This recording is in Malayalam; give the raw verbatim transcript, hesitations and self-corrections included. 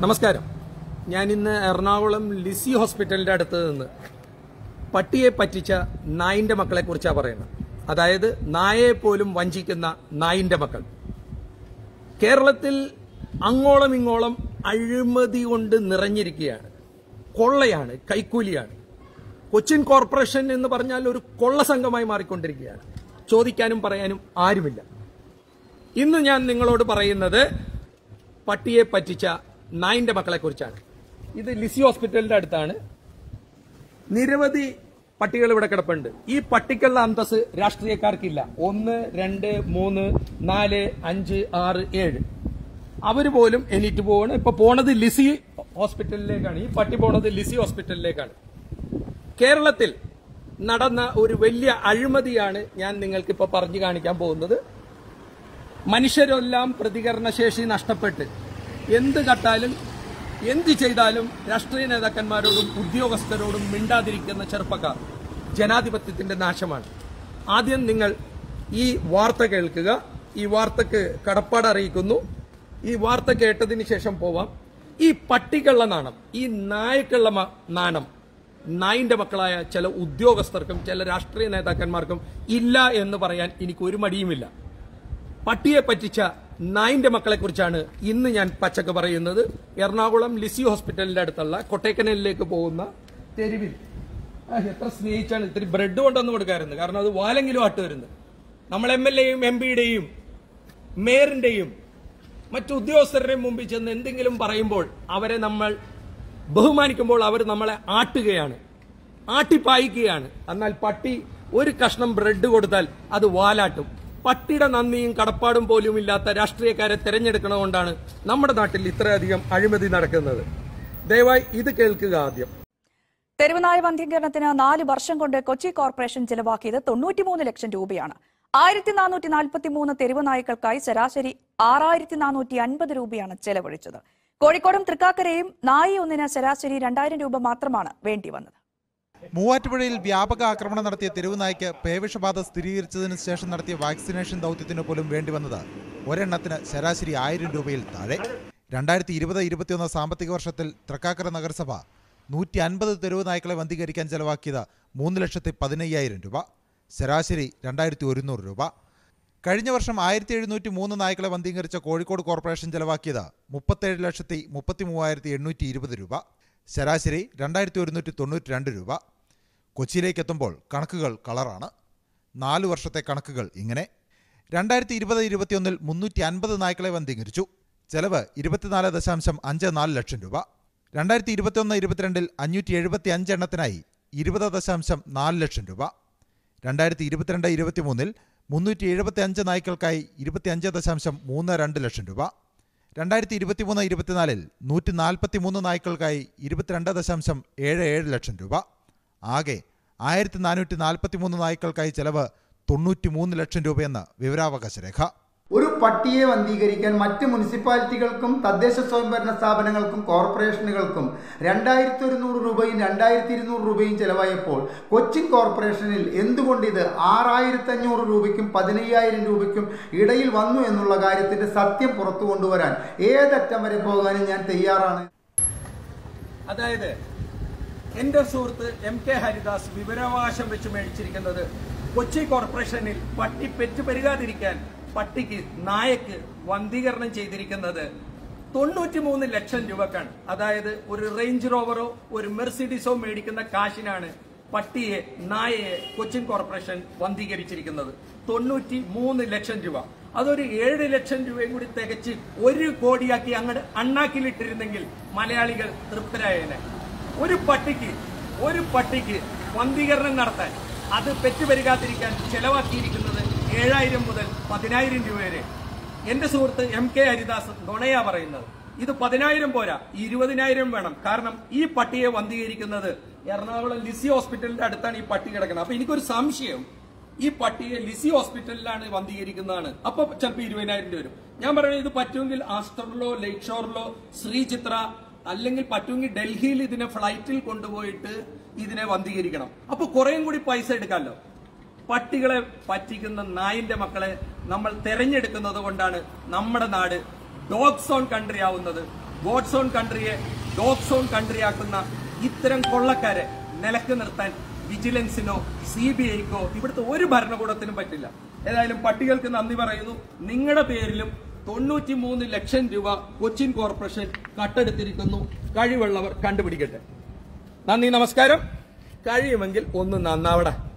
നമസ്കാരം. ഞാൻ ഇന്ന് എറണാകുളം ലിസി ഹോസ്പിറ്റലിന്റെ അടുത്ത് നിന്ന് പട്ടിയെ പറ്റിച്ച നായിന്റെ മക്കളെ കുറിച്ചാണ് പറയുന്നത്. അതായത് നായയെ പോലും വഞ്ചിക്കുന്ന നായിന്റെ മക്കൾ. കേരളത്തിൽ അങ്ങോളം ഇങ്ങോളം അഴിമതി കൊണ്ട് നിറഞ്ഞിരിക്കുകയാണ്. കൊള്ളയാണ്, കൈക്കൂലിയാണ്. കൊച്ചിൻ കോർപ്പറേഷൻ എന്ന് പറഞ്ഞാൽ ഒരു കൊള്ള സംഘമായി മാറിക്കൊണ്ടിരിക്കുകയാണ്. ചോദിക്കാനും പറയാനും ആരുമില്ല. ഇന്ന് ഞാൻ നിങ്ങളോട് പറയുന്നത് പട്ടിയെ പറ്റിച്ച നായിന്റെ മക്കളെ കുറിച്ചാണ്. ഇത് ലിസി ഹോസ്പിറ്റലിന്റെ അടുത്താണ്. നിരവധി പട്ടികൾ ഇവിടെ കിടപ്പുണ്ട്. ഈ പട്ടിക്കുള്ള അന്തസ് രാഷ്ട്രീയക്കാർക്കില്ല. ഒന്ന്, രണ്ട്, മൂന്ന്, നാല്, അഞ്ച്, ആറ്, ഏഴ്. അവര് പോലും എണീറ്റ് പോവാണ്. ഇപ്പൊ പോണത് ലിസി ഹോസ്പിറ്റലിലേക്കാണ്. ഈ പട്ടി പോണത് ലിസി ഹോസ്പിറ്റലിലേക്കാണ്. കേരളത്തിൽ നടന്ന ഒരു വലിയ അഴിമതിയാണ് ഞാൻ നിങ്ങൾക്ക് ഇപ്പൊ പറഞ്ഞു കാണിക്കാൻ പോകുന്നത്. മനുഷ്യരെല്ലാം പ്രതികരണശേഷി നഷ്ടപ്പെട്ട് എന്ത് കട്ടാലും എന്ത് ചെയ്താലും രാഷ്ട്രീയ നേതാക്കന്മാരോടും ഉദ്യോഗസ്ഥരോടും മിണ്ടാതിരിക്കുന്ന ചെറുപ്പക്കാർ. ജനാധിപത്യത്തിന്റെ നാശമാണ്. ആദ്യം നിങ്ങൾ ഈ വാർത്ത കേൾക്കുക. ഈ വാർത്തക്ക് കടപ്പാട് അറിയിക്കുന്നു. ഈ വാർത്ത കേട്ടതിന് ശേഷം പോവാം. ഈ പട്ടിക്കുള്ള നാണം, ഈ നായക്കുള്ള നാണം നായിന്റെ മക്കളായ ചില ഉദ്യോഗസ്ഥർക്കും ചില രാഷ്ട്രീയ നേതാക്കന്മാർക്കും ഇല്ല എന്ന് പറയാൻ എനിക്ക് ഒരു മടിയുമില്ല. പട്ടിയെ പറ്റിച്ച നായിന്റെ മക്കളെ കുറിച്ചാണ് ഇന്ന് ഞാൻ പച്ചക്ക് പറയുന്നത്. എറണാകുളം ലിസി ഹോസ്പിറ്റലിന്റെ അടുത്തുള്ള കൊട്ടേക്കനലിലേക്ക് പോകുന്ന തെരുവിൽ എത്ര സ്നേഹിച്ചാണ് ഇത്തിരി ബ്രെഡ് കൊണ്ടൊന്ന് കൊടുക്കാറുണ്ട്. കാരണം അത് വാലെങ്കിലും ആട്ട് വരുന്നത്. നമ്മൾ എം എൽ എയും എം പിയുടെയും മേയറിന്റെയും മറ്റു ഉദ്യോഗസ്ഥരുടെയും മുമ്പിൽ ചെന്ന് എന്തെങ്കിലും പറയുമ്പോൾ അവരെ നമ്മൾ ബഹുമാനിക്കുമ്പോൾ അവർ നമ്മളെ ആട്ടുകയാണ്, ആട്ടിപ്പായിക്കുകയാണ്. എന്നാൽ പട്ടി ഒരു കഷ്ണം ബ്രെഡ് കൊടുത്താൽ അത് വാലാട്ടും. പട്ടിയുടെ നന്ദിയും കടപ്പാടും പോലും ഇല്ലാത്ത രാഷ്ട്രീയക്കാരെ തെരഞ്ഞെടുക്കണതുകൊണ്ടാണ് നമ്മുടെ നാട്ടിൽ ഇത്രയധികം അഴിമതി നടക്കുന്നത്. ദയവായി ഇത് കേൾക്കുക ആദ്യം. തെരുവുനായ വന്ധീകരണത്തിന് നാല് വർഷം കൊണ്ട് കൊച്ചി കോർപ്പറേഷൻ ചെലവാക്കിയത് തൊണ്ണൂറ്റിമൂന്ന് ലക്ഷം രൂപയാണ്. ആയിരത്തി നാനൂറ്റി നാൽപ്പത്തി മൂന്ന് തെരുവ് നായ്ക്കൾക്കായി ശരാശരി ആറായിരത്തി നാനൂറ്റി അൻപത് രൂപയാണ് ചെലവഴിച്ചത്. കോഴിക്കോടും തൃക്കാക്കരയും നായി ഒന്നിന് ശരാശരി രണ്ടായിരം രൂപ മാത്രമാണ് വേണ്ടിവന്നത്. മൂവാറ്റുപുഴയിൽ വ്യാപക ആക്രമണം നടത്തിയ തെരുവുനായ്ക്ക് പേവിഷബാധ സ്ഥിരീകരിച്ചതിന് ശേഷം നടത്തിയ വാക്സിനേഷൻ ദൌത്യത്തിന് പോലും വേണ്ടിവന്നത് ഒരെണ്ണത്തിന് ശരാശരി ആയിരം രൂപയിൽ താഴെ. രണ്ടായിരത്തി ഇരുപത് ഇരുപത്തിയൊന്ന് സാമ്പത്തിക വർഷത്തിൽ തൃക്കാക്കര നഗരസഭ നൂറ്റി അൻപത് തെരുവ് നായ്ക്കളെ വന്ധീകരിക്കാൻ ചെലവാക്കിയത് മൂന്ന് ലക്ഷത്തി പതിനയ്യായിരം രൂപ, ശരാശരി രണ്ടായിരത്തി ഒരുന്നൂറ് രൂപ. കഴിഞ്ഞ വർഷം ആയിരത്തി എഴുന്നൂറ്റി മൂന്ന് നായ്ക്കളെ വന്ധീകരിച്ച കോഴിക്കോട് കോർപ്പറേഷൻ ചെലവാക്കിയത് മുപ്പത്തേഴ് ലക്ഷത്തി മുപ്പത്തി മൂവായിരത്തി എണ്ണൂറ്റി ഇരുപത് രൂപ, ശരാശരി രണ്ടായിരത്തി ഒരുന്നൂറ്റി തൊണ്ണൂറ്റി രണ്ട് രൂപ. കൊച്ചിയിലേക്കെത്തുമ്പോൾ കണക്കുകൾ കളറാണ്. നാലു വർഷത്തെ കണക്കുകൾ ഇങ്ങനെ. രണ്ടായിരത്തി ഇരുപത് ഇരുപത്തിയൊന്നിൽ മുന്നൂറ്റി അൻപത് നായ്ക്കളെ വന്ധീകരിച്ചു. ചെലവ് ഇരുപത്തിനാല് ദശാംശം അഞ്ച് നാല് ലക്ഷം രൂപ. രണ്ടായിരത്തി ഇരുപത്തിയൊന്ന് ഇരുപത്തിരണ്ടിൽ അഞ്ഞൂറ്റി എഴുപത്തി അഞ്ച് എണ്ണത്തിനായി ഇരുപത് ദശാംശം നാല് ലക്ഷം രൂപ. രണ്ടായിരത്തി ഇരുപത്തിരണ്ട് ഇരുപത്തിമൂന്നിൽ മുന്നൂറ്റി എഴുപത്തി അഞ്ച് നായ്ക്കൾക്കായി ഇരുപത്തി അഞ്ച് ദശാംശം മൂന്ന് രണ്ട് ലക്ഷം രൂപ. രണ്ടായിരത്തി ഇരുപത്തിമൂന്ന് ഇരുപത്തിനാലിൽ നൂറ്റി നാൽപ്പത്തി മൂന്ന് നായ്ക്കൾക്കായി ഇരുപത്തിരണ്ട് ദശാംശം ഏഴ് ഏഴ് ലക്ഷം രൂപ. ആകെ ആയിരത്തി നാനൂറ്റി നാൽപ്പത്തി മൂന്ന് നായ്ക്കൾക്കായി ചെലവ് തൊണ്ണൂറ്റി മൂന്ന് ലക്ഷം രൂപയെന്ന് വിവരാവകാശ രേഖ. ഒരു പട്ടിയെ വന്ധീകരിക്കാൻ മറ്റ് മുനിസിപ്പാലിറ്റികൾക്കും തദ്ദേശ സ്വയംഭരണ സ്ഥാപനങ്ങൾക്കും കോർപ്പറേഷനുകൾക്കും രണ്ടായിരത്തി ഒരുന്നൂറ് രൂപയും രണ്ടായിരത്തി ഇരുന്നൂറ് രൂപയും ചെലവായപ്പോൾ കൊച്ചിൻ കോർപ്പറേഷനിൽ എന്തുകൊണ്ട് ഇത് ആറായിരത്തി അഞ്ഞൂറ് രൂപയ്ക്കും പതിനയ്യായിരം രൂപയ്ക്കും ഇടയിൽ വന്നു എന്നുള്ള കാര്യത്തിന്റെ സത്യം പുറത്തു കൊണ്ടുവരാൻ ഏതറ്റം വരെ പോകാനും ഞാൻ തയ്യാറാണ്. അതായത് എന്റെ സുഹൃത്ത് എം കെ ഹരിദാസ് വിവരാവകാശം വെച്ച് മേടിച്ചിരിക്കുന്നത് കൊച്ചി കോർപ്പറേഷനിൽ പട്ടി പെറ്റു പെരുകാതിരിക്കാൻ പട്ടിക്ക് നായക്ക് വന്ധീകരണം ചെയ്തിരിക്കുന്നത് തൊണ്ണൂറ്റി മൂന്ന് ലക്ഷം രൂപക്കാണ്. അതായത് ഒരു റേഞ്ച് റോവറോ ഒരു മെർസിഡീസോ മേടിക്കുന്ന കാശിനാണ് പട്ടിയെ നായയെ കൊച്ചിൻ കോർപ്പറേഷൻ വന്ധീകരിച്ചിരിക്കുന്നത്. തൊണ്ണൂറ്റി മൂന്ന് ലക്ഷം രൂപ. അതൊരു ഏഴ് ലക്ഷം രൂപയും കൂടി തികച്ച് ഒരു കോടിയാക്കി അങ്ങോട്ട് അണ്ണാക്കിലിട്ടിരുന്നെങ്കിൽ മലയാളികൾ തൃപ്തരായേനെ. ഒരു പട്ടിക്ക് ഒരു പട്ടിക്ക് വന്ധീകരണം നടത്താൻ അത് പെറ്റുപെരുകാതിരിക്കാൻ ചെലവാക്കിയിരിക്കുന്നത് ഏഴായിരം മുതൽ പതിനായിരം രൂപ വരെ. എന്റെ സുഹൃത്ത് എം കെ ഹരിദാസ് നുണയാ പറയുന്നത്. ഇത് പതിനായിരം പോരാ, ഇരുപതിനായിരം വേണം. കാരണം ഈ പട്ടിയെ വന്ധീകരിക്കുന്നത് എറണാകുളം ലിസി ഹോസ്പിറ്റലിന്റെ അടുത്താണ് ഈ പട്ടി കിടക്കുന്നത്. അപ്പൊ എനിക്കൊരു സംശയം, ഈ പട്ടിയെ ലിസി ഹോസ്പിറ്റലിലാണ് വന്ധീകരിക്കുന്നതാണ്. അപ്പൊ ചിലപ്പോൾ ഇരുപതിനായിരം രൂപ വരും. ഞാൻ പറയുന്നത് ഇത് പറ്റുമെങ്കിൽ ആസ്റ്ററിലോ ലേക്ക് ഷോറിലോ ശ്രീചിത്ര അല്ലെങ്കിൽ പറ്റുമെങ്കിൽ ഡൽഹിയിൽ ഇതിനെ ഫ്ലൈറ്റിൽ കൊണ്ടുപോയിട്ട് ഇതിനെ വന്ധീകരിക്കണം. അപ്പൊ കുറേയും കൂടി പൈസ എടുക്കാമല്ലോ. പട്ടികളെ പറ്റിക്കുന്ന നായിന്റെ മക്കളെ നമ്മൾ തെരഞ്ഞെടുക്കുന്നത് കൊണ്ടാണ് നമ്മുടെ നാട് ഡോഗ് സോൺ കൺട്രി ആവുന്നത്. ഗോഡ്സ് ഓൺ കൺട്രിയെ ഡോഗ്സ് ഓൺ കൺട്രി ആക്കുന്ന ഇത്തരം കൊള്ളക്കാരെ നിലക്ക് നിർത്താൻ വിജിലൻസിനോ സി ബി ഐക്കോ ഇവിടുത്തെ ഒരു ഭരണകൂടത്തിനും പറ്റില്ല. ഏതായാലും പട്ടികൾക്ക് നന്ദി പറയുന്നു. നിങ്ങളുടെ പേരിലും തൊണ്ണൂറ്റി മൂന്ന് ലക്ഷം രൂപ കൊച്ചിൻ കോർപ്പറേഷൻ കട്ടെടുത്തിരിക്കുന്നു. കഴിവുള്ളവർ കണ്ടുപിടിക്കട്ടെ. നന്ദി, നമസ്കാരം. കഴിയുമെങ്കിൽ ഒന്ന് നന്നാവട.